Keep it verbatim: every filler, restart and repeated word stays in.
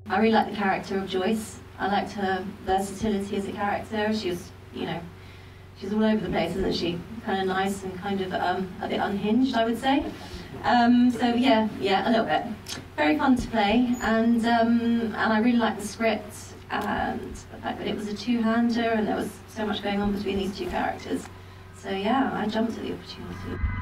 I really liked the character of Joyce. I liked her versatility as a character. She was, you know, she's all over the place, isn't she? Kind of nice and kind of um, a bit unhinged, I would say. Um, so yeah, yeah, a little bit. Very fun to play, and um, and I really liked the script and the fact that it was a two-hander and there was so much going on between these two characters. So yeah, I jumped at the opportunity.